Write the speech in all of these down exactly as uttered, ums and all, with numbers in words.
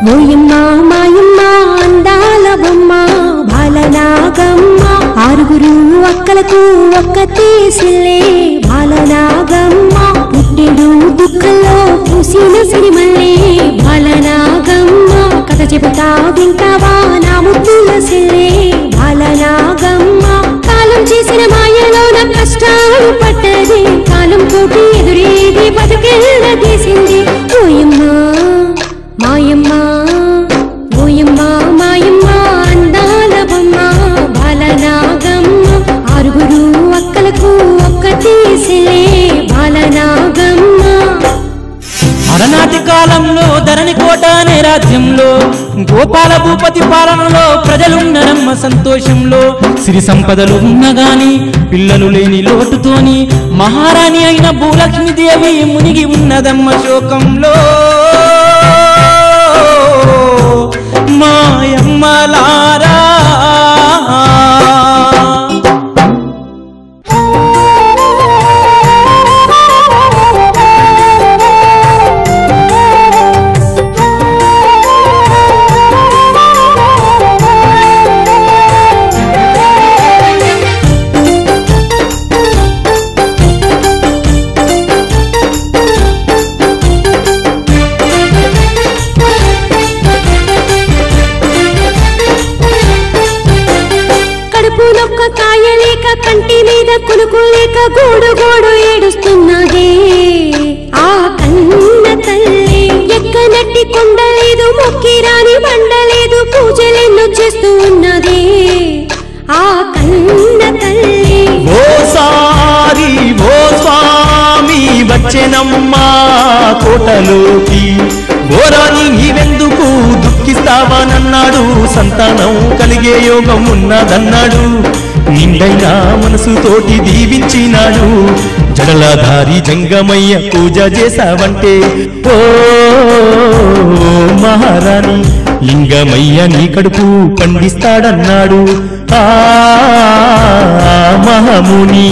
ఓయమ్మ మాయమ్మ అందాల బొమ్మ బాలనాగమ్మ ఆరుగురు అక్కలకు ఒక్కతే సిల్లే బాలనాగమ్మ పుట్టెడు దుఃఖంలో పూసిన సిరిమల్లే బాలనాగమ్మ కథ చెబుతా వింటావా నా ముద్దుల సిల్లే బాలనాగమ్మ కాలం చేసిన మాయలో నా కష్టాలు పట్టది కాలం తోటి ఎదురేది బతుకెళ్ళ తీసింది ఓయమ్మ మాయమ్మ ఓయమ్మ మాయమ్మ అందాల బొమ్మ బాలనాగమ్మ ఆరుగురు అక్కలకు ఒక్కతే సిల్లే బాలనాగమ్మ అలనాటి కాలంలో ధరణి కోట అనే రాజ్యంలో గోపాల భూపతి పాలనలో ప్రజలున్నరమ్మ సంతోషంలో సిరి సంపదలు ఉన్నగాని పిల్లలు లేని లోటుతోని మహారాణి అయిన భూలక్ష్మీదేవి మునిగి ఉన్నదమ్మ శోకంలో మాయమ్మలారా కంటి మీద కులుకు లేక గోడు గోడు ఏడుస్తున్నదే ఆ కన్న తల్లి ఎక్కనట్టి కొండలేదు మొక్కిరాని బండలేదు పూజలెన్నో చేస్తూ ఉన్నదే ఆ కన్న తల్లి ఓసారి ఓ స్వామి వచ్చెనమ్మా కోటలోకి ఓరాని నీవెందుకు దుఃఖిస్తావానన్నాడు సంతానం కలిగే యోగం ఉన్నదన్నాడు నిండైన మనసుతోటి దీవించినాడు జడలధారి జంగమయ్య పూజ చేసావంటే ఓ మహారాణి లింగమయ్య నీ కడుపు పండిస్తాడన్నాడు ఆ మహాముని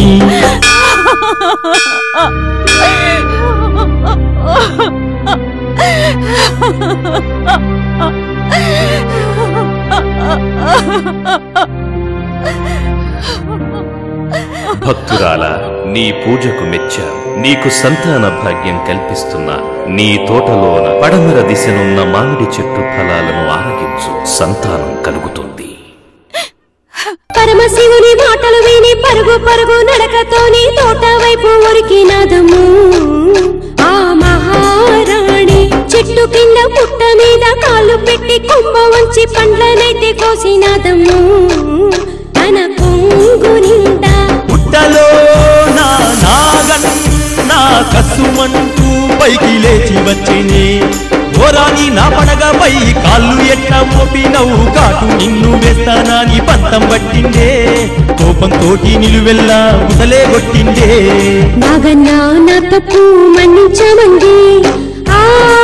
భక్తురాల నీ పూజకు మెచ్చా నీకు సంతాన భాగ్యం కల్పిస్తున్నా నీ తోటలోన పడమర దిశనున్న మామిడి చెట్టు ఫలాలను ఆరగించు సంతానం కలుగుతుంది పరమశివుని మాటలు విని పరుగు పరుగు నడకతోని తోట వైపు ఉరికినాదము ఆ మహారాణి చెట్టు కింద పుట్ట మీద కాళ్ళు పెట్టి కుంభ వంచి పండ్లనైతే కోసినాదము తన కొంగు నిండా పుట్టలో నా నాగన్న కసుమంటూ పైకి లేచి వచ్చినే ఓరాని నా పడగపై కాళ్ళు ఎట్ట మోపినవు కాటు నిన్ను వేస్తానాని పంతం పట్టిండే కోపంతోటి నిలువెల్లా ఉదలే కొట్టిండే నాగన్న నా తప్పు మన్నించమంది ఆ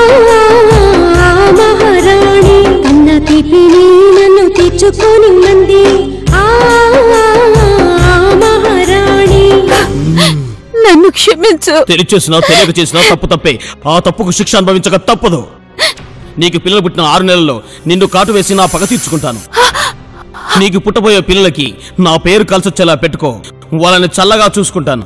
మహారాణి కన్న తీపిని నన్ను తీర్చుకొని మంది ఆ మహారాణి నన్ను క్షమించు. తెలియచేసినా తెలియక చేసినా తప్పు తప్పే. ఆ తప్పుకు శిక్ష అనుభవించక తప్పదు. నీకు పిల్లలు పుట్టిన ఆరు నెలల్లో నిన్ను కాటు వేసి నా పగ తీర్చుకుంటాను. నీకు పుట్టబోయే పిల్లలకి నా పేరు కలిసొచ్చేలా పెట్టుకో. వాళ్ళని చల్లగా చూసుకుంటాను.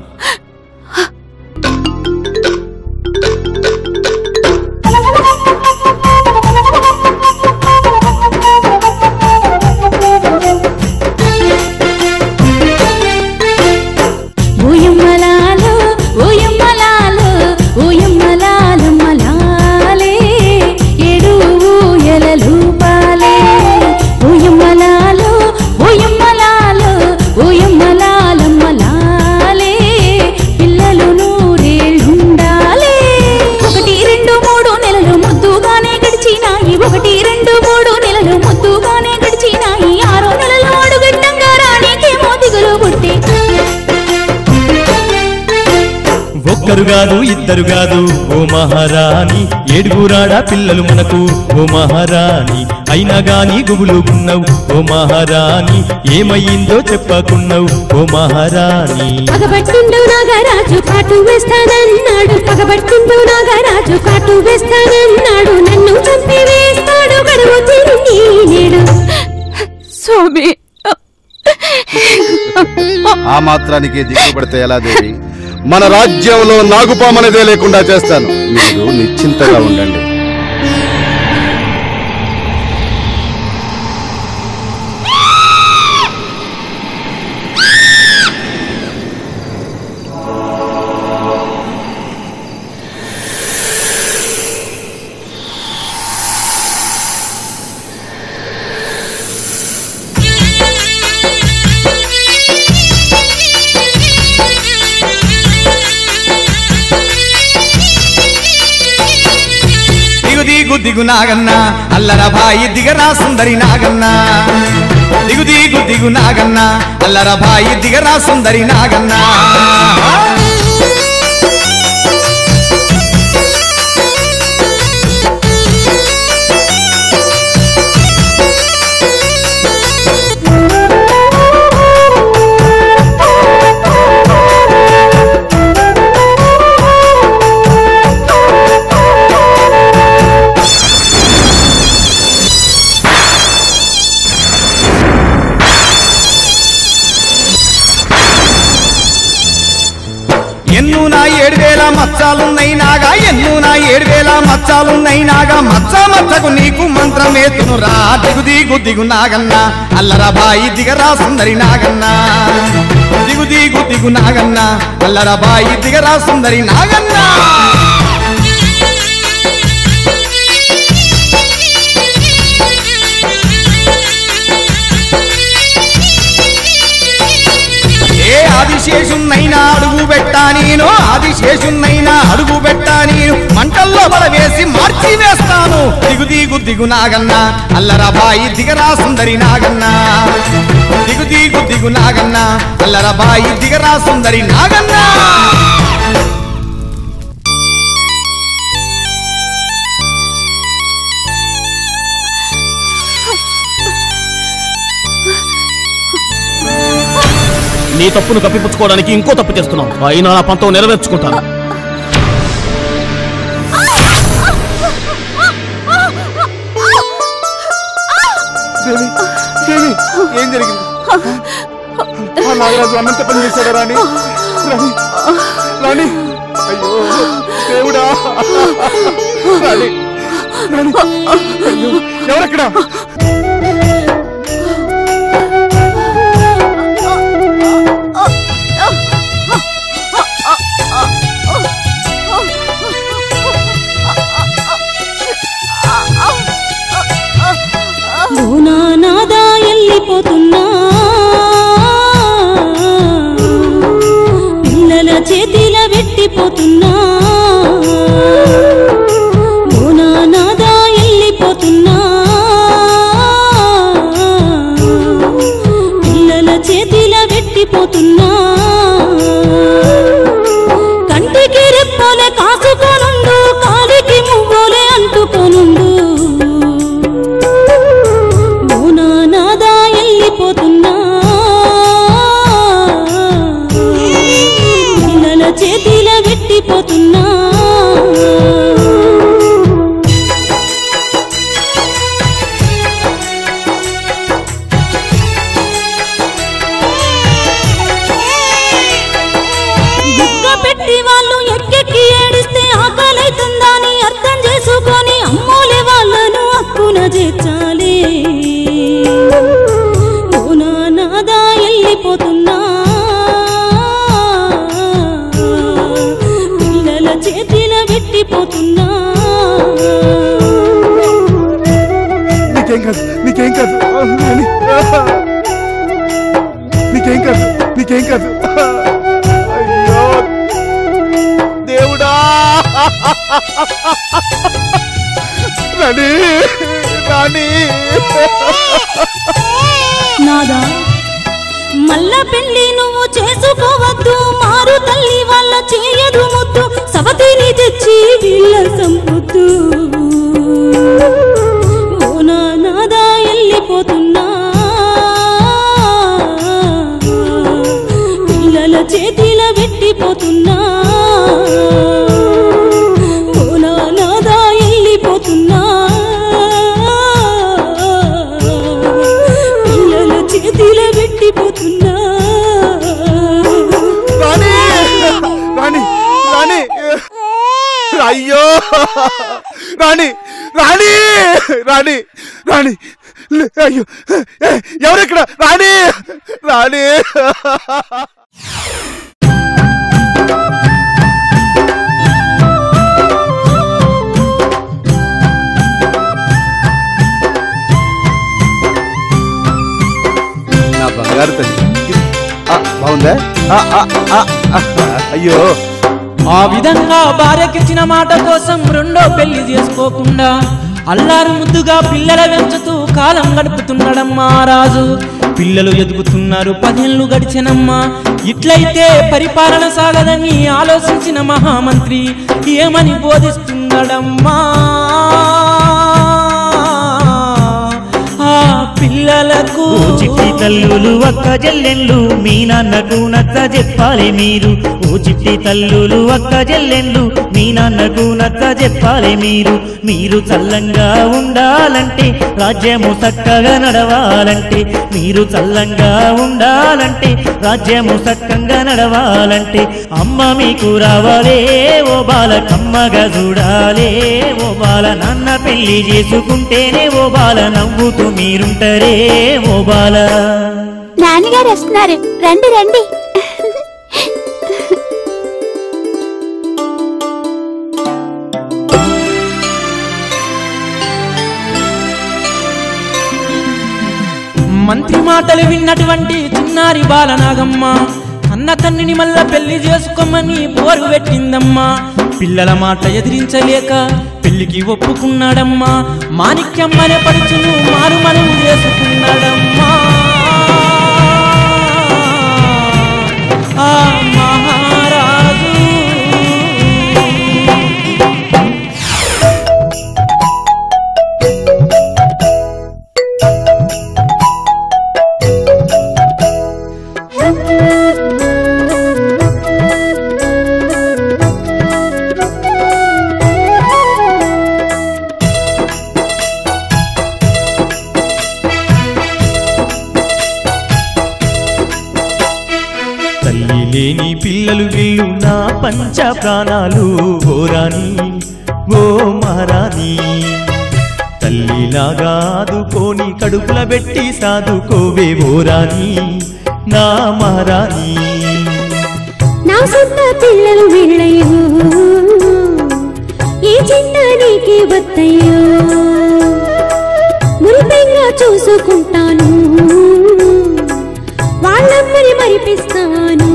ఒక్కరు కాదు ఇద్దరు కాదు ఓ మహారాణి ఏడుగురాడా పిల్లలు మనకు ఓ మహారాణి అయినా గాని గుబులుగున్నావు ఓ మహారాణి ఏమయ్యిందో చెప్పకున్నావు ఓ మహారాణి పగబట్టిండు నాగరాజు కాటు వేస్తానన్నాడు పగబట్టిండు నాగరాజు కాటు వేస్తానన్నాడు నన్ను చంపి వేస్తాడు ఆ మాత్రానికి దిగుబడితే ఎలా దేవి? మన రాజ్యంలో నాగుపామనేదే లేకుండా చేస్తాను. మీరు నిశ్చింతగా ఉండండి. దిగు దిగు నాగన్న అల్లర భాయి దిగరా సుందరి నాగన్న దిగు దిగు దిగు నాగన్న అల్లర భాయి దిగరా సుందరి నాగన్న ఎన్ను నా ఏడు వేల మచ్చాలున్నై నాగా ఎన్ను నా ఏడు వేల మచ్చాలున్నై నాగా మచ్చ మచ్చకు నీకు మంత్రమేతును రా దిగు దిగు దిగు నాగన్న అల్లర బాయి దిగరా సుందరి నాగన్న దిగు దిగు దిగు నాగన్న అల్లర బాయి దిగరా సుందరి నాగన్న ఆదిశేషున్నైనా అడుగు పెట్టా నేను ఆదిశేషున్నైనా అడుగు పెట్టా నేను మంటల్లో బలవేసి మార్చి వేస్తాను దిగు దిగు దిగు నాగన్న అల్లర బాయి దిగరా సుందరి నాగన్న దిగు దిగు దిగు నాగన్న అల్లర బాయి దిగరా సుందరి నాగన్న నీ తప్పును కప్పిపుచ్చుకోవడానికి ఇంకో తప్పు చేస్తున్నావు. అయినా నా పంతం నెరవేర్చుకుంటాను. ఏం జరిగింది? నాగరాజు అన్నంత పని చేశాడా రాణి? రాణి రాణి అయ్యో దేవుడా రాణి రాణి అయ్యో ఎవరక్కడ? నాదా వెళ్ళిపోతున్నా పిల్లల చేతిల పెట్టిపోతున్నా నాదా వెళ్ళిపోతున్నా పిల్లల చేతిల పెట్టిపోతున్నా కంటికి రెప్పోలే కాసుకోనుండు కాలికి మువ్వోలే అంటుకోనుండు వెళ్ళిపోతున్నా పిల్లల చేతిల పెట్టిపోతున్నా బుక్క పెట్టి వాళ్ళు ఎక్కెక్కి ఏడిస్తే ఆకలైతుందని అర్థం చేసుకొని అమ్మోలే వాళ్ళను హక్కున చేర్చాలి నాదా వెళ్ళిపోతున్నా పిల్లల చేతిల పెట్టిపోతున్నా నీకేం కాదు నీకేం కాదు నీకేం కాదు నీకేం కాదు అయ్యో దేవుడా రాణి రాణి నాదా మళ్ళా పెళ్లి నువ్వు చేసుకోవద్దు మారు తల్లి వాళ్ళ చేయదు ముద్దు సవతిని తెచ్చి వీళ్ళ సంపుద్దు ఓ నాదా వెళ్ళిపోతున్నా పిల్లల చేతిల పెట్టిపోతున్నా ఓ నాదా వెళ్ళిపోతున్నా చేతిల పెట్టిపోతున్నా రాణి రాణి అయ్యో ఎవరెక్కడ రాణి రాణి నా బంగారు తల్లి బాగుందా అయ్యో ఆ విధంగా భార్యకిచ్చిన మాట కోసం రెండో పెళ్లి చేసుకోకుండా అల్లారు ముద్దుగా పిల్లల వెంచుతూ కాలం గడుపుతున్నాడమ్మా రాజు. పిల్లలు ఎదుగుతున్నారు, పదేళ్లు గడిచెనమ్మా. ఇట్లయితే పరిపాలన సాగదని ఆలోచించిన మహామంత్రి ఏమని బోధిస్తున్నాడమ్మా పిల్లలకు? చిట్టి తల్లులు అక్క జల్లెళ్ళు మీ నాన్నకు నచ్చ చెప్పాలి మీరు. ఓ చిట్టి తల్లులు అక్క జల్లెళ్ళు మీ నాన్నకు నచ్చ చెప్పాలి మీరు. మీరు చల్లంగా ఉండాలంటే రాజ్యము చక్కగా నడవాలంటే, మీరు చల్లంగా ఉండాలంటే రాజ్యము చక్కగా నడవాలంటే అమ్మ మీకు రావాలే ఓ బాల కమ్మగా చూడాలే ఓ బాల. నాన్న పెళ్లి చేసుకుంటేనే ఓ బాల నవ్వుతూ మీరుంటారే ఓ బాల. నాన్నగారు వస్తున్నారు, రండి రండి. మంత్రి మాటలు విన్నటువంటి చిన్నారి బాలనాగమ్మ అన్న తన్నిని మళ్ళా పెళ్లి చేసుకోమని బోరు పెట్టిందమ్మా. పిల్లల మాట ఎదిరించలేక పెళ్లికి ఒప్పుకున్నాడమ్మా. మాణిక్యమ్మనే పడుచును మారు మనము చేసుకున్నాడమ్మా. ఆ మహారాజు లేని పిల్లలు వీళ్ళు నా పంచ ప్రాణాలు ఓరాని ఓ మహారాణి. తల్లిలాగా ఆదుకోని కడుపుల పెట్టి సాదుకోవే ఓరాని నా మహారాణి. నా సొంత పిల్లలు వీళ్ళయ్యో ఈ చింత నీకే వద్దయ్యో. మురిపెంగా చూసుకుంటాను, వాళ్ళందరి మరిపిస్తాను.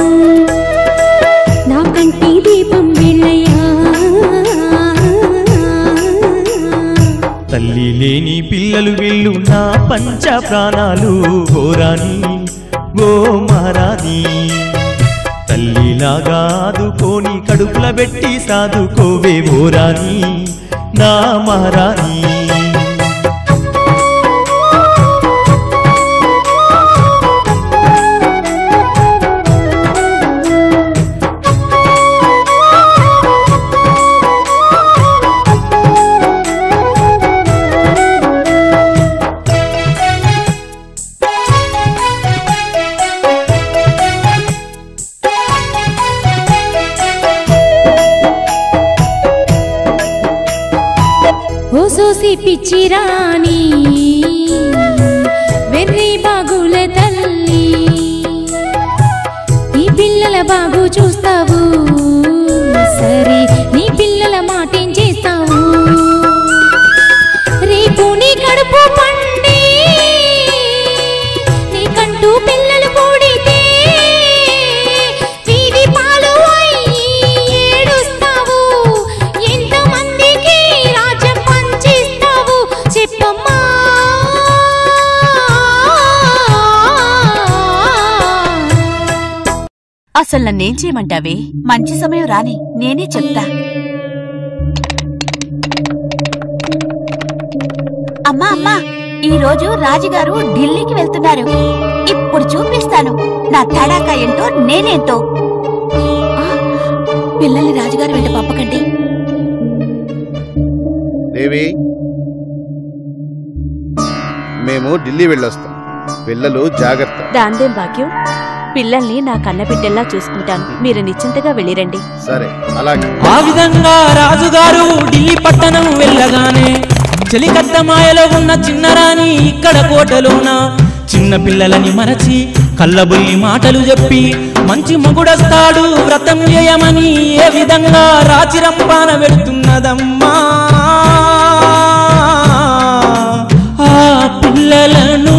నా కంటి దీపం వీళ్ళయ్యా. తల్లి లేని పిల్లలు వీళ్ళు నా పంచ ప్రాణాలు ఓరాని ఓ మహారాణి. తల్లిలాగా ఆదుకోని కడుపుల పెట్టి సాదుకోవే ఓరాని నా మహారాణి. సోసి పిచ్చిరాని వెర్రి బాగుల తల్లి, నీ పిల్లల బాగు చూస్తావు సరే, నీ పిల్లల మాటేం చేస్తావు? రేపు నీ కడుపు పండి నీకంటూ పిల్లలు కూడితే వీధి పాలు అయ్యి ఏడుస్తావు. ఎంతమందికి రాజ్యం పంచిస్తావు చెప్పమ్మా? అసలు నన్నేం చేయమంటావే? మంచి సమయం రాని, నేనే చెప్తా. అమ్మా అమ్మా, ఈ రోజు రాజుగారు ఢిల్లీకి వెళ్తున్నారు. ఇప్పుడు చూపిస్తాను నా తడాకా ఏంటో నేనేంటో. పిల్లల్ని రాజుగారు వెంట పంపకండి. దేవి, మేము ఢిల్లీ వెళ్ళొస్తాం. పిల్లలు జాగ్రత్త. దాందేం భాగ్యం, పిల్లల్ని నా కన్నబిడ్డల్లా చూసుకుంటాను. మీరు నిశ్చింతగా వెళ్ళిరండి. సరే అలాగే. ఆ విధంగా రాజుగారు ఢిల్లీ పట్టణం వెళ్ళగానే చెలికత్త మాయలో ఉన్న చిన్నరాణి ఇక్కడ కోటలోన చిన్న పిల్లలని మరచి కళ్ళబుల్లి మాటలు చెప్పి మంచి మగుడస్తాడు వ్రతం చేయమని ఏ విధంగా రాచిరంపాన పెడుతున్నదమ్మా ఆ పిల్లలను.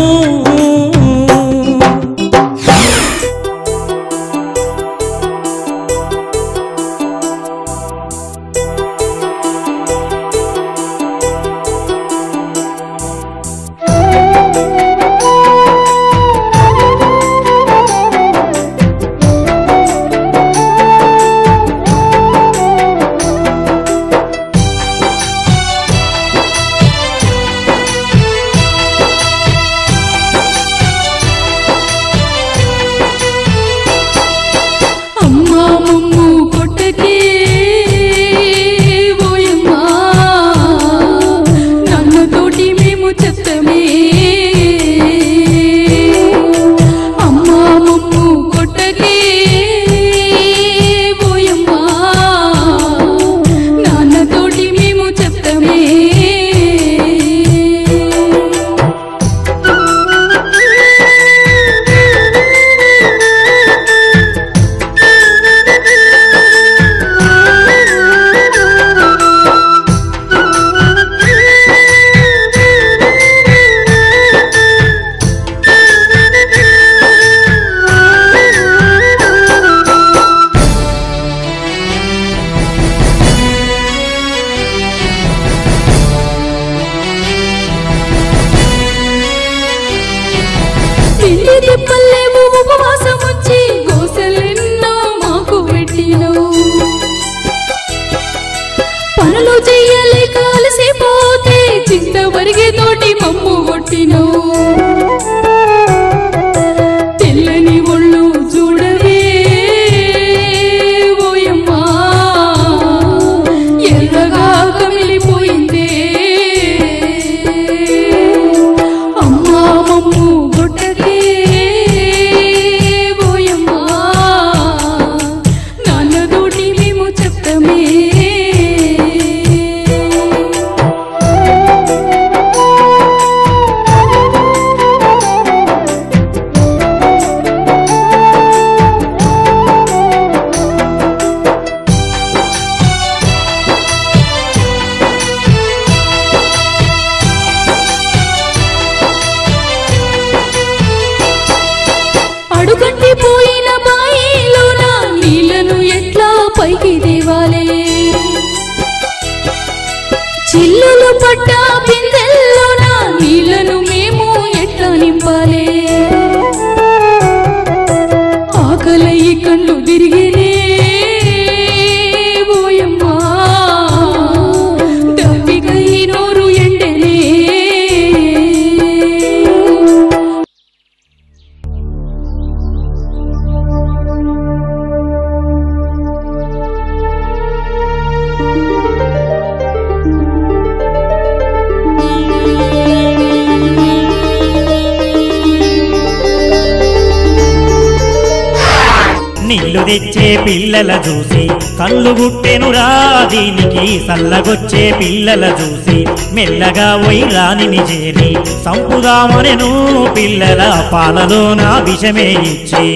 తెచ్చే పిల్లల చూసి కళ్ళు గుట్టెనురా దీనికి సల్లగొచ్చే పిల్లల చూసి మెల్లగా వైరానిని చేరి సంపుదామనెను పిల్లల పాలలో నా విషమే ఇచ్చి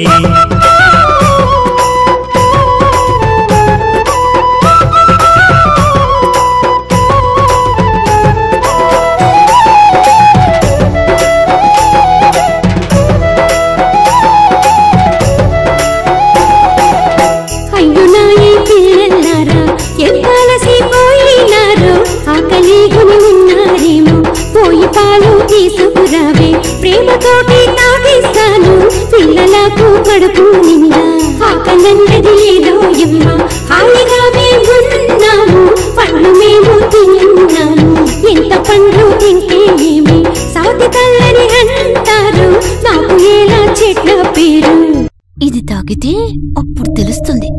ప్రేమతోటి తాగిస్తాను పిల్లలకు కడుపు నిండా ఆకలన్నది లేదోయమ్మ హాయిగా మేమున్నాము పండ్లు మేము తిన్నాము ఎంత పండ్లు తింటే ఏమి సాటి తల్లని అంటారు నాకు ఎలా చెట్ల పేరు ఇది తాగితే అప్పుడు తెలుస్తుంది.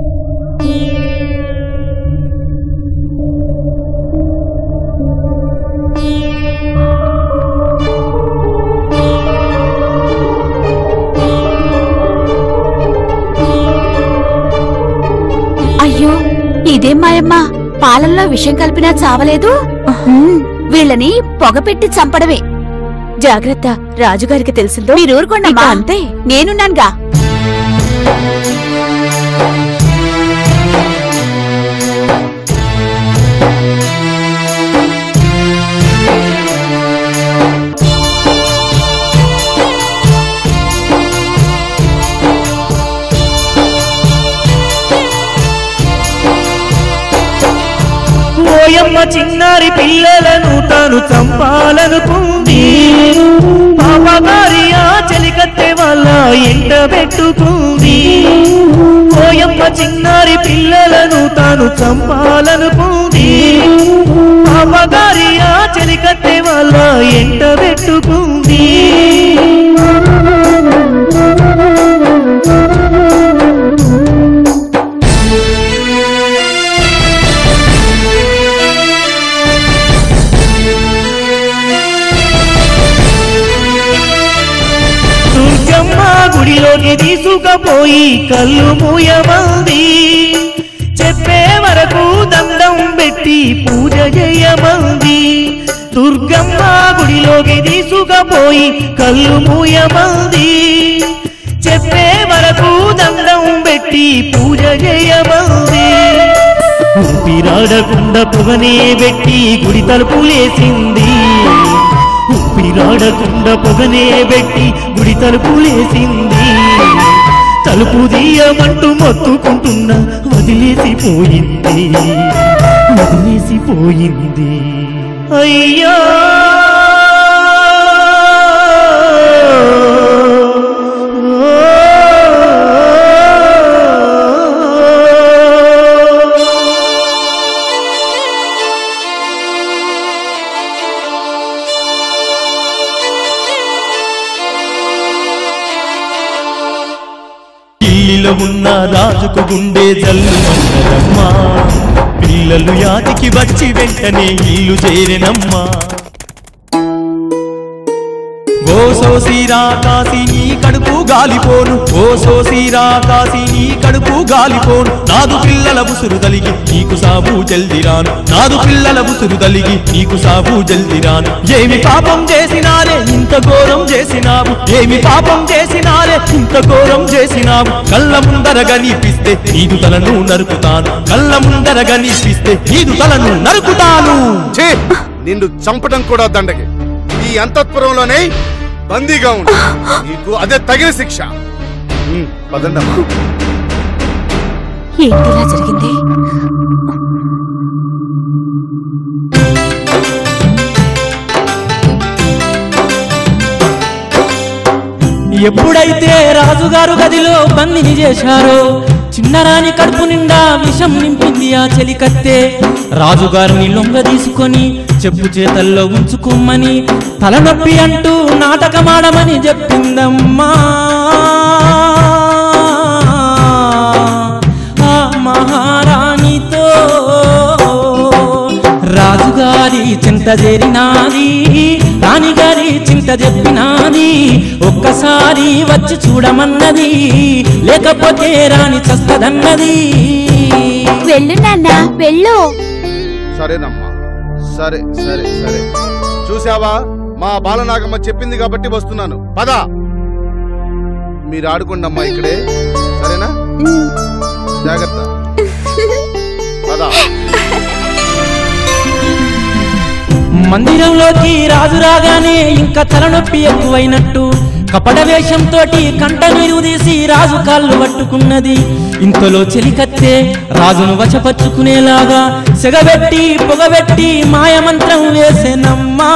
అయ్యో ఇదేం మాయమ్మా పాలల్లో విషం కలిపినా చావలేదు. వీళ్ళని పొగపెట్టి చంపడమే. జాగ్రత్త, రాజుగారికి తెలిసిందో మీరు ఊరుకోండమ్మా, అంతే. నేనున్నానుగా. ఓయమ్మ చిన్నారి పిల్లలను తాను చంపాలనుకుంది, పాపగారి ఆ చెలికత్తె వాళ్ళ ఎంట పెట్టుకుంది. ఓయమ్మ చిన్నారి పిల్లలను తాను చంపాలనుకుంది, పాపగారి ఆ చెలికత్తె వాళ్ళ ఎంట పెట్టుకుంది. గుడిలోకి తీసుకుపోయి కళ్ళు మూయమంది, చెప్పే వరకు దండం పెట్టి పూజ చేయమంది. దుర్గమ్మ గుడిలోకి తీసుకుపోయి కళ్ళు మూయమంది, చెప్పే వరకు దండం పెట్టి పూజ చేయమంది. ఊపిరాడకుండా పొగనే పెట్టి గుడి తలుపులేసింది, ఊపిరాడకుండా పొగనే పెట్టి గుడి తలుపులేసింది. తలుపు తీయమంటూ మొత్తుకుంటున్నా వదిలేసిపోయింది, వదిలేసిపోయింది. అయ్యా ఉన్న రాజుకు గుండె జల్లుమన్నదమ్మా, పిల్లలు యాదికి వచ్చి వెంటనే ఇల్లు చేరెనమ్మా. ఓ సోసిరా కాసి నీ కడుపు గాలిపోను, ఓ సోసిరా కాసి నీ కడుపు గాలిపోను. నాదు పిల్లల బుసురు తలిగి నీకు సాబు జల్దిరాను, నాదు పిల్లల బుసురు తలిగి నీకు సాబు జల్దిరాను. ఏమి పాపం చేసినారే ఇంత ఘోరం చేసినావు, ఏమి పాపం చేసినారే ఇంత ఘోరం చేసినావు. కళ్ళ ముందరగా నీపిస్తే నీదు తలను నరుకుతాను, కళ్ళ ముందరగా నీపిస్తే నీదు తలను నరుకుతాను. నిన్ను చంపడం కూడా దండగే, ఈ అంతఃపురంలోనే బందీగా ఉండు, నీకు అదే తగిన శిక్ష. పదండమ్మా. ఏంటిలా జరిగింది? ఎప్పుడైతే రాజుగారు గదిలో బందిని చేశారో, చిన్నరాని కడుపు నిండా విషం నింపింది ఆ చెలికత్తె. రాజుగారిని లొంగ తీసుకొని చెప్పు చేతల్లో ఉంచుకోమని తలనొప్పి అంటూ నాటకమాడమని చెప్పిందమ్మా. ఆ మహారాణితో రాజుగారి చింత చేరినాది, రాణిగారి చింత చెప్పినాది. ఒక్కసారి వచ్చి చూడమన్నది, లేకపోతే రాణి చస్తదన్నది. వెళ్ళు నాన్న, వెళ్ళు. సరేనమ్మా, సరే సరే సరే. చూసావా, మా బాలనాగమ్మ చెప్పింది కాబట్టి వస్తున్నాను. పద, మీరు ఆడుకోండమ్మా ఇక్కడే, సరేనా? జాగ్రత్త. పద. మందిరంలోకి రాజు రాగానే ఇంకా తలనొప్పి ఎక్కువైనట్టు కపట వేషంతో కంట నీరు తీసి రాజు కాళ్ళు పట్టుకున్నది. ఇంతలో చెలికత్తె రాజును వశపరుచుకునేలాగా సెగబెట్టి పొగబెట్టి మాయమంత్రం వేసెనమ్మా.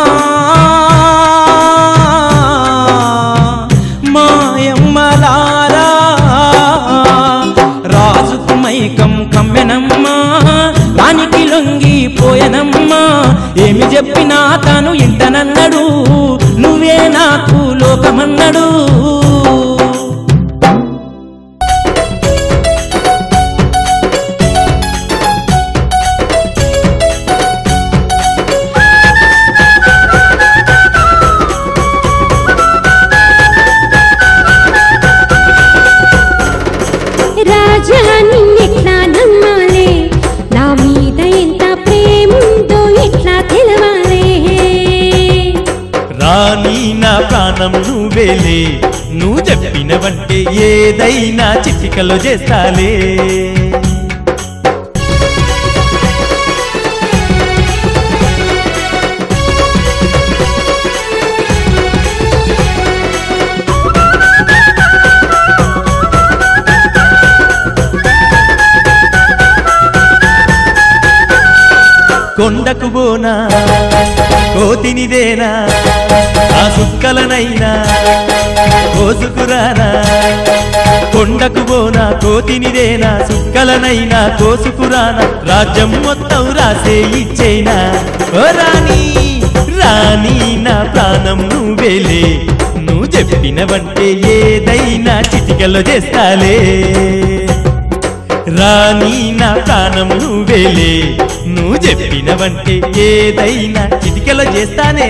మాయమ్మలారా రాజుకు మైకం కమ్మెనమ్మా, రానికి లొంగిపోయెనమ్మా. ఏమి చెప్పినా తాను ఇంటనన్నాడు, నువ్వే నాకు లోకమన్నాడు. రాజా నిన్నెట్లా నమ్మాలే, నా మీద ఎంత ప్రేముందో ఎట్లా తెలవాలే. రాణి నా ప్రాణం నువ్వేలే, నువ్వు చెప్పినవంటే ఏదైనా చిటికలో చేస్తాలే. కొండకు బోనా కోతినిదేనా, ఆ సుక్కలనైనా కోసుకురానా. కొండకు బోనా కోతినిదేనా, సుక్కలనైనా కోసుకురానా. రాజ్యం మొత్తం రాసే ఇచ్చేనా. ఓ రాణి రాణి నా ప్రాణం నువ్వేలే, నువ్వు చెప్పినవంటే ఏదైనా చిటికలో చేస్తాలే. రాణి నా ప్రాణం నువ్వేలే, నువ్వు చెప్పినవంటే ఏదైనా చిటికలో చేస్తానే.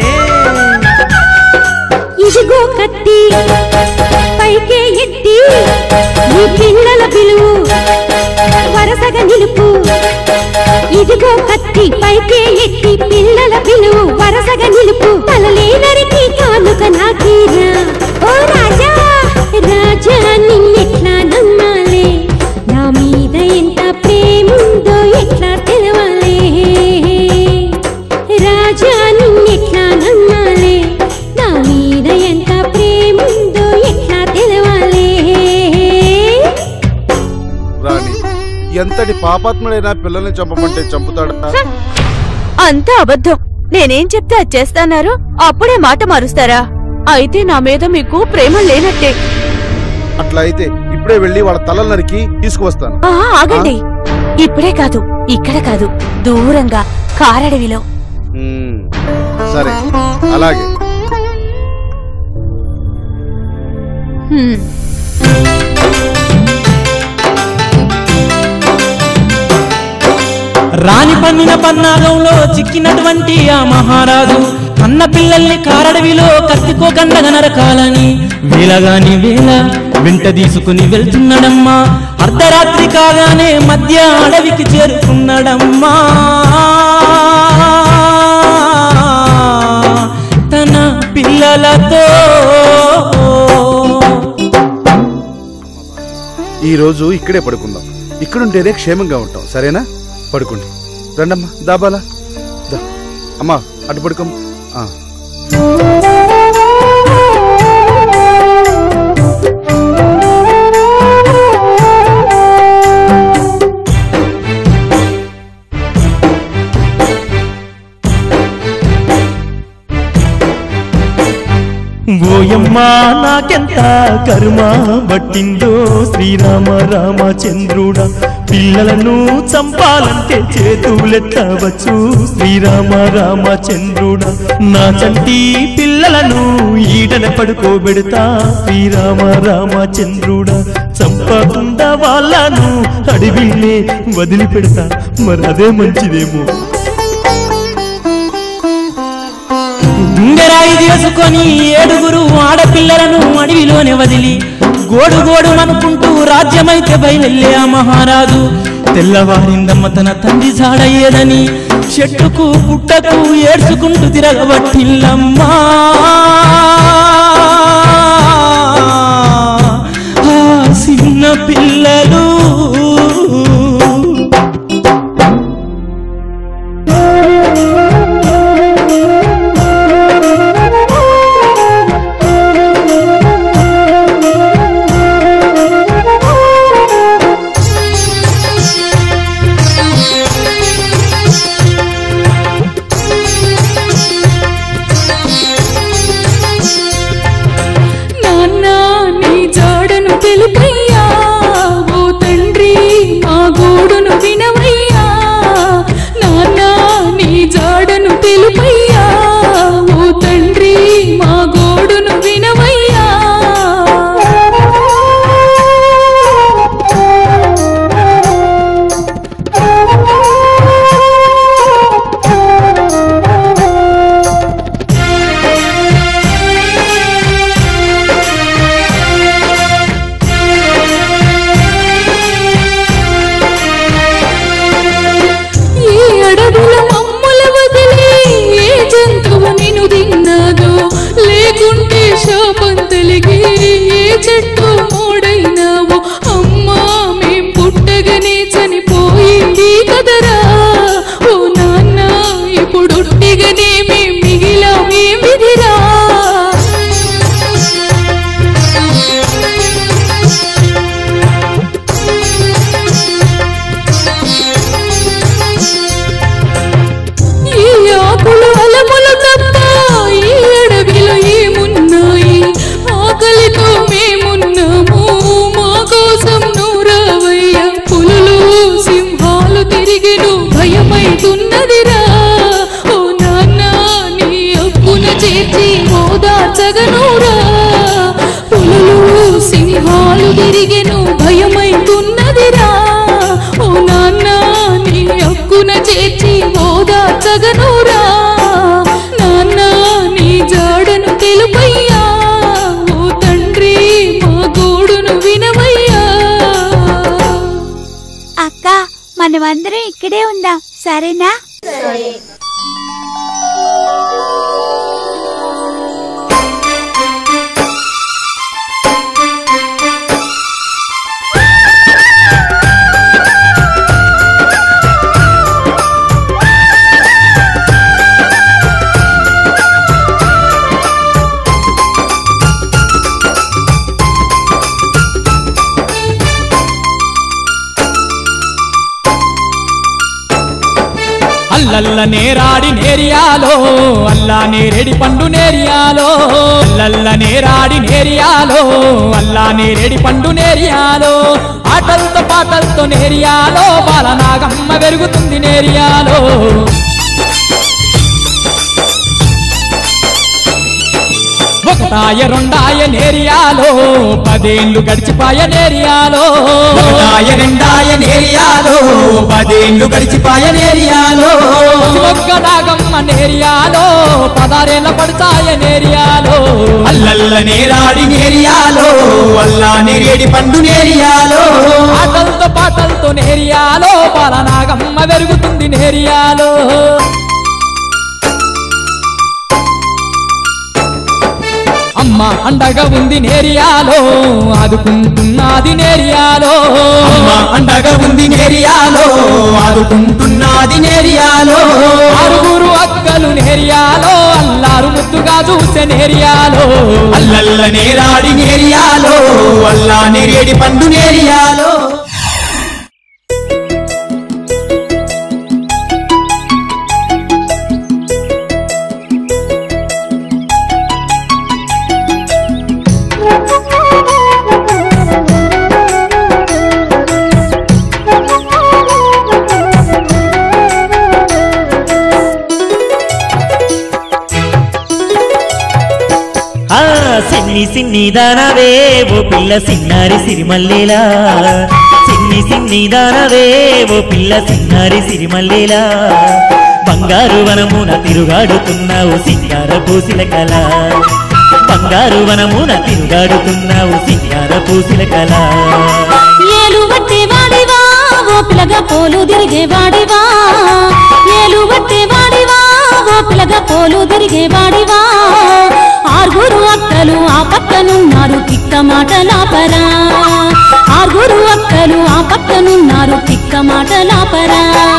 ఇదిగో కత్తి పైకే ఎత్తి, నీ పిల్లల పిలువు వరసగా నిలుపు. ఇదిగో కత్తి పైకే ఎత్తి, పిల్లల పిలువు వరసగా నిలుపు. తలలే నరికి కానుక నాకీరా. ఓ రాజా రాజా నిన్నెట్లా నమ్మాలే, నా మీద ఎంత ప్రేముందో ఎట్లా తెలవాలే. రాజా నిన్నెట్లా నమ్మాలే, నా మీద ఎంత ప్రేముందో ఎట్లా తెలవాలే. రాణి ఎంతటి పాపాత్ముడైనా పిల్లల్ని చంపమంటే చంపుతాడా? అంతా అబద్ధం. నేనేం చెప్తే అది చేస్తాన్నారు, అప్పుడే మాట మారుస్తారా? అయితే నా మీద మీకు ప్రేమ లేనట్టే. అట్లా అయితే ఇప్పుడే వెళ్ళి వాళ్ళ తలలు నరికి తీసుకువస్తాను. ఆగండి, ఇప్పుడే కాదు, ఇక్కడ కాదు, దూరంగా కారడవిలో. సరే అలాగే. రాణి పన్నిన పన్నాగంలో చిక్కినటువంటి ఆ మహారాజు అన్న పిల్లల్ని కారడవిలో కత్తికోకండగా నరకాలని వేలగాని వేల వెంట తీసుకుని వెళ్తున్నాడమ్మా. అర్ధరాత్రి కాగానే మధ్య అడవికి చేరుకున్నాడమ్మా. తన పిల్లలతో ఈ రోజు ఇక్కడే పడుకుందాం. ఇక్కడుంటేనే క్షేమంగా ఉంటాం. సరేనా? పడుకోండి. రండమ్మా, దాబాలా దా. అమ్మా అటు పడుకోం. ఓయమ్మా నాకెంత కర్మ బట్టిందో, శ్రీరామ రామచంద్రుడా పిల్లలను చంపాలంటే చేతులెత్తవచ్చు. శ్రీరామ రామచంద్రుడా నా చంటి పిల్లలను ఈడన పడుకోబెడతా. శ్రీరామ రామచంద్రుడా చంపకుండా వాళ్ళను అడవినే వదిలిపెడతా. మరి అదే మంచిదేమో. గుండెరాయి తీసుకొని ఏడుగురు ఆడపిల్లలను అడవిలోనే వదిలి గోడు గోడు అనుకుంటూ రాజ్యమైతే బయలుల్లే ఆ మహారాజు. తెల్లవారిందమ్మ తన తండ్రి జాడయ్యేదని చెట్టుకు పుట్టకు ఏడ్చుకుంటూ తిరగబట్టిల్లమ్మా. ఆ చిన్న పిల్లలు చేర్చి ఓదార్చగనురా పులులు సింహాలు తిరిగెను భయమైతున్నదిరా ఓ నాన్న నీ హక్కున చేర్చి ఓదార్చగనురా నాన్న నీ జాడను తెలుపయ్యా ఓ తండ్రి మా గోడును వినవయ్యా. అక్క మనమందరం ఇక్కడే ఉందాం సరేనా? అల్లల్ల నేరాడి నేరియాలో అల్లా నేరేడి పండు నేరియాలో అల్లల్ల నేరాడి నేరియాలో అల్లా నేరేడి పండు నేరియాలో ఆటలతో పాటలతో నేరియాలో బాలనాగమ్మ వెరుగుతుంది నేరియాలో ఒకటాయ రెండాయ నేరియాలో పదేండ్లు గడిచిపాయ నేరియాలో ఒకటాయ రెండాయ నేరియాలో పదేండ్లు గడిచిపాయ నేరియాలో ఒక్కడాగమ్మ నేరియాలో పదారేళ్ళ పడతాయ నేరియాలో అల్లల్ల నేరాడి నేరియాలో అల్లా నేరేడి పండు నేరియాలో ఆటలతో పాటలతో నేరియాలో బాలనాగమ్మ వెరుగుతుంది నేరియాలో అమ్మ అండగా ఉంది నేరియాలో ఆదుకుంటున్నది నేరియాలో అమ్మ అండగా ఉంది నేరియాలో ఆదుకుంటున్నది నేరియాలో ఆరుగురు అక్కలు నేరియాలో అల్లారు ముద్దుగా చూసే నేరియాలో అల్లల్ల నేరాడి నేరియాలో అల్లా నేరేడి పండు నేరియాలో సిన్ని సిన్ని దానవే ఓ పిల్ల సిన్నారి సిరిమల్లేలా సిన్ని సిన్ని దానవే ఓ పిల్ల సిన్నారి సిరిమల్లేలా బంగారు వనమున తిరుగాడుతున్నావు సింగార పూసిల కళ బంగారు వనమున తిరుగాడుతున్నావు సింగార పూసిల కళ ఏలు వట్టే వాడివా ఓ పిల్లగా పోలు తిరిగే వాడివా ఏలు వట్టే వాడివా ఓ పిల్లగా పోలు తిరిగే వాడివా ఆరుగురు అక్కలు ఆ పక్కనున్నారు తిక్క మాటలాపరా ఆరుగురు అక్కలు ఆ పక్కనున్నారు తిక్క మాటలాపరా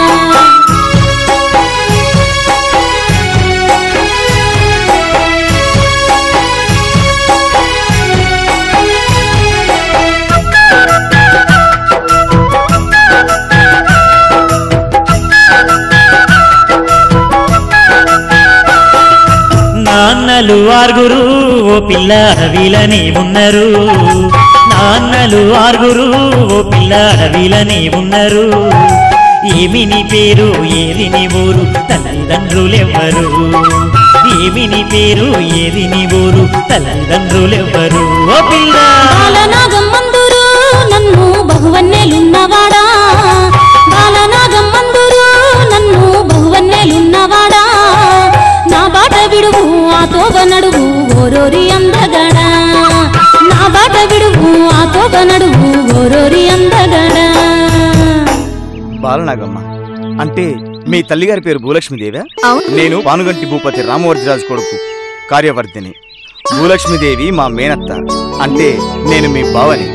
నాన్నలు ఆరుగురు ఓ పిల్ల అడవిలనే ఉన్నారు నాన్నలు ఆరుగురు ఓ పిల్ల అడవిలనే ఉన్నారు ఏమి నీ పేరు ఏది నీ ఊరు తల్లిదండ్రులెవ్వరు ఏమి నీ పేరు ఏది నీ ఊరు తల్లిదండ్రులెవ్వరు ఓ పిల్ల బాలనాగమ్మందురు నన్ను బహువన్నెలున్నవాడా బాలనాగమ్మందురు నన్ను బహువన్నెలున్నవాడా నా బాట విడువు ఆ తోవ నడువు ఓరోరి అందగడా నా బాట విడువు ఆ తోవ నడువు ఓరోరి అందగడా. బాలనాగమ్మ అంటే మీ తల్లిగారి పేరు భూలక్ష్మీదేవి? నేను పానుగంటి భూపతి రామవర్ధిరాజు కొడుకు కార్యవర్ధిని. భూలక్ష్మీదేవి మా మేనత్త, అంటే నేను మీ బావని.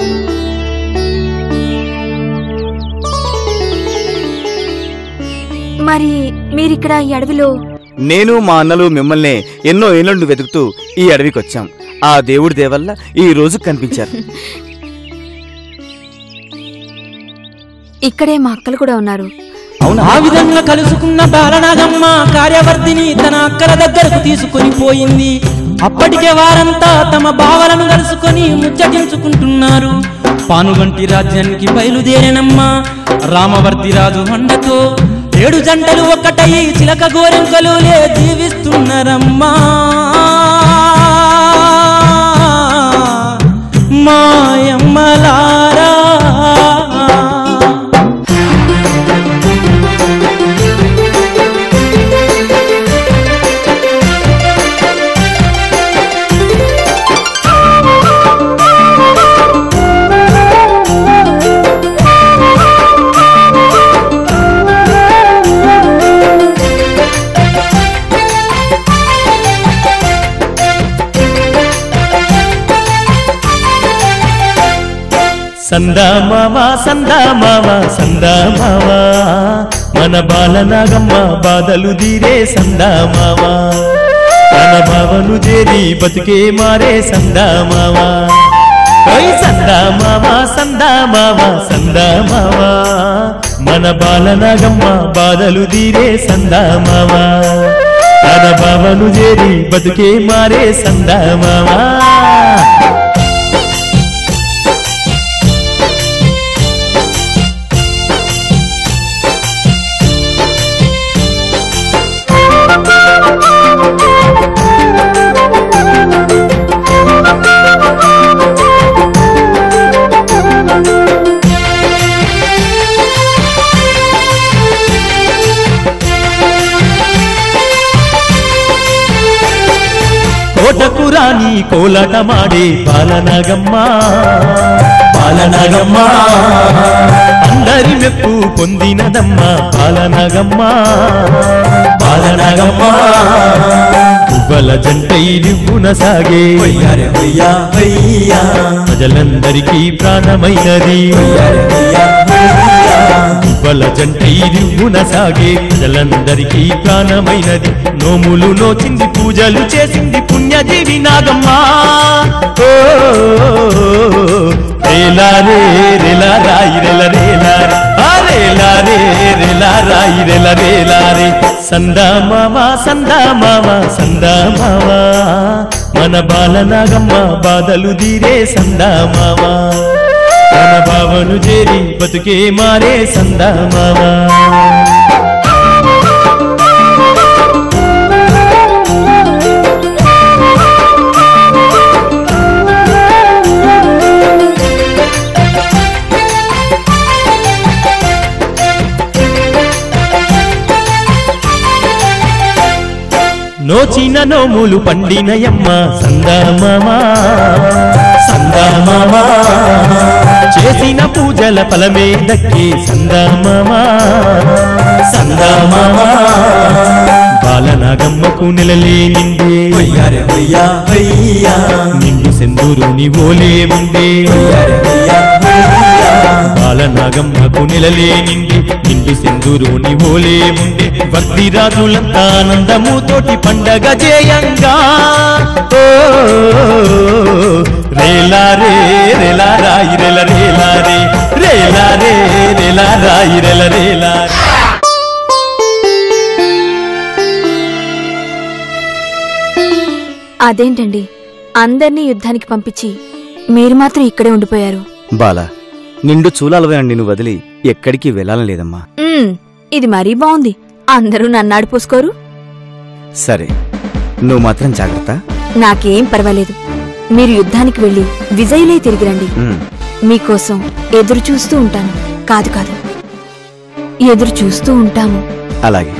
మరి మీరిక్కడ ఈ అడవిలో? నేను మా అన్నలు మిమ్మల్ని ఎన్నో ఏళ్ళ నుండి వెతుకుతూ ఈ అడవికి వచ్చాం. ఆ దేవుడి దేవల్ల ఈ రోజు కనిపించారు. ఇక్కడే మా అక్కలు కూడా ఉన్నారు. ఆ విధంగా కలుసుకున్న బాలనాగమ్మ కార్యవర్ధిని తన అక్కల దగ్గరకు తీసుకొని పోయింది. అప్పటికే వారంతా తమ బావలను కలుసుకొని ముచ్చటించుకుంటున్నారు. పానుగంటి రాజ్యానికి బయలుదేరినమ్మ రామవర్ధి రాజు అండతో ఏడు జంటలు ఒక్కటై చిలక గోరెంకలులే జీవిస్తున్నారమ్మా. సందామామ సందామామ సందామామ మన బాలనాగమ్మ బాధలు తీరే సందామామ తన బావను చేరి బతుకే మారే సందామామ ఓయ్ సందామామ సందామామ సందామామ మన బాలనాగమ్మ బాధలు తీరే సందామామ తన బావను చేరి బతుకే మారే సందామామ కోటపురాణి కోలాట మాడే బాలనాగమ్మ బాలనాగమ్మ అందరి మెప్పు పొందినదమ్మ బాలనాగమ్మ బాలనాగమ్మ పువ్వల జంటై రివ్వున సాగే ప్రజలందరికీ ప్రాణమైనది పువ్వల జంటై రివ్వున సాగే ప్రజలందరికీ ప్రాణమైనది నోములు నోచింది పూజలు చేసింది పుణ్యదేవి నాగమ్మ ఓ రేలా రే రేలా రాయి రెల రేలా రేలా రే రేలా రాయి రెల రేలా రే సందామామ సందామామ సందామామ మన బాలనాగమ్మ బాధలు తీరే సందామామ తన బావను చేరి బతుకే మారే సందామామ నోచిన నోములు పండినయమ్మ సందామామ సందామామ చేసిన పూజల ఫలమే దక్కే సందామామ సందామామ బాలనాగమ్మకు నెలలే నిండే నిండు సెందూరుని ఓలే ఉండే బాలనాగమ్మకు నెలలే నిండి నిండు సెందూరుని ఓలే ఉండే భక్తి రాజులంతా ఆనందము తోటి పండగ చేయంగా ఓ రేలా రే రేలా రాయి రెల రేలా రే రేలా రే రేలా రాయి రెల రేలా అదేంటండి అందర్నీ యుద్ధానికి పంపించి మీరు మాత్రం ఇక్కడే ఉండిపోయారు బాలా నిండు చూలాలవైన నిన్ను వదిలి ఎక్కడికి వెళ్ళాలని లేదమ్మా ఉమ్, ఇది మరీ బాగుంది అందరూ నన్నాడు పోసుకోరు సరే నువ్వు మాత్రం జాగ్రత్త నాకేం పర్వాలేదు మీరు యుద్ధానికి వెళ్లి విజయులే తిరిగిరండి ఉమ్, మీకోసం ఎదురు చూస్తూ ఉంటాను కాదు కాదు ఎదురు చూస్తూ ఉంటాము అలాగే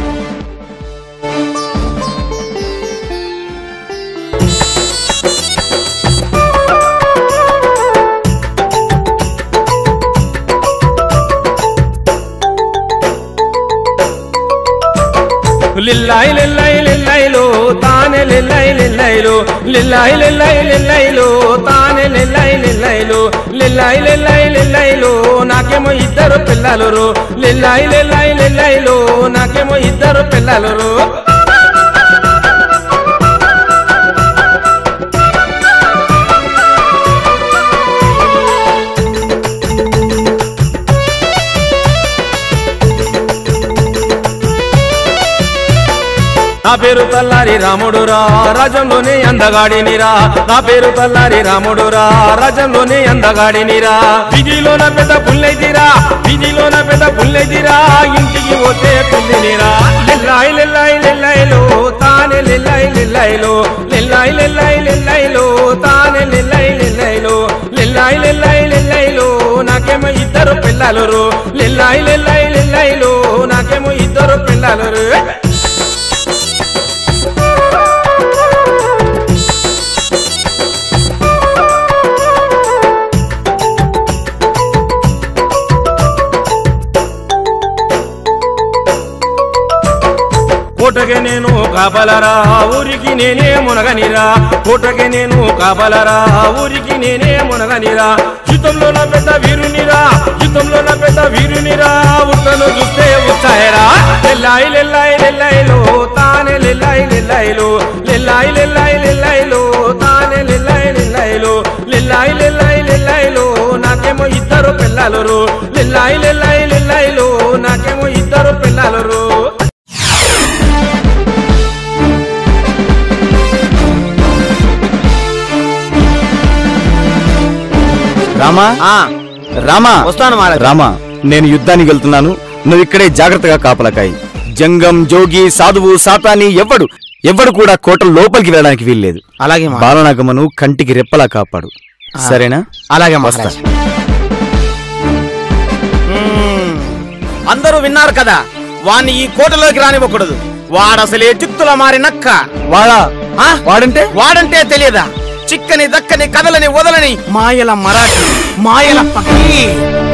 లిల్లాయి లిల్లాయి లిల్లాయిలో తానే లిల్లాయి లిల్లాయిలో లిల్లాయి లిల్లాయి లిల్లాయిలో తానే లిల్లాయి లిల్లాయిలో లిల్లాయి లిల్లాయి లిల్లాయిలో నాకేమో ఇద్దరు పిల్లలు లిల్లాయి లిల్లాయి లిల్లాయిలో నాకేమో ఇద్దరు పిల్లలు నా పేరు తల్లారి రాముడురా రాజంలోనే అందగాడినిరా నా పేరు తల్లారి రాముడురా రాజంలోనే అందగాడినిరా వీధిలోన పెద్ద పుల్లైతిరా వీధిలోన పెద్ద పుల్లైతిరా ఇంటికి పోతే పెళ్ళినిరా లిల్లాయి లిల్లాయి లిల్లాయిలో తానే లిల్లాయి లిల్లాయిలో లిల్లాయి లిల్లాయి లిల్లాయిలో తానే లిల్లాయి లిల్లాయిలో లిల్లాయి లిల్లాయి లిల్లాయిలో నాకేమో ఇద్దరు పిల్లలు లిల్లాయి లిల్లాయి లిల్లాయిలో నాకేమో ఇద్దరు పిల్లలు కోటకి నేను కాపలరా ఊరికి నేనే మునగనిరా కోటకి నేను కాపలరా ఊరికి నేనే మునగనిరా యుద్ధంలో నా పెద్ద వీరునిరా యుద్ధంలో నా పెద్ద వీరునిరా ఉత్తను చూస్తే ఉత్సాహరా లెల్లాయి లెల్లాయి లెల్లాయిలో తానే లెల్లాయి లెల్లాయిలో లెల్లాయి లెల్లాయి లెల్లాయిలో తానే లెల్లాయి లెల్లాయిలో లెల్లాయి లెల్లాయి లెల్లాయిలో నాకేమో ఇద్దరు పిల్లలు లెల్లాయి లెల్లాయి లెల్లాయిలో నాకేమో ఇద్దరు పిల్లలు రామా రామా వస్తాను రామా నేను యుద్ధానికి వెళ్తున్నాను, నువ్వు ఇక్కడే జాగ్రత్తగా కాపలకాయి. జంగం జోగి సాధువు సాతాని ఎవ్వడు ఎవ్వడు కూడా కోట లోపలికి వెళ్ళడానికి వీల్లేదు. అలాగే బాలనాగమ్మను కంటికి రెప్పలా కాపాడు, సరేనా? అలాగే వస్తా. అందరూ విన్నారు కదా, వాణ్ణి ఈ కోటలోకి రానివ్వకూడదు. వాడసలే చిత్తుల మారినక్క. వాడా? వాడంటే వాడంటే తెలియదా? చిక్కని దక్కని కదలని వదలని మాయల మరాఠీ మాయల పక్షి.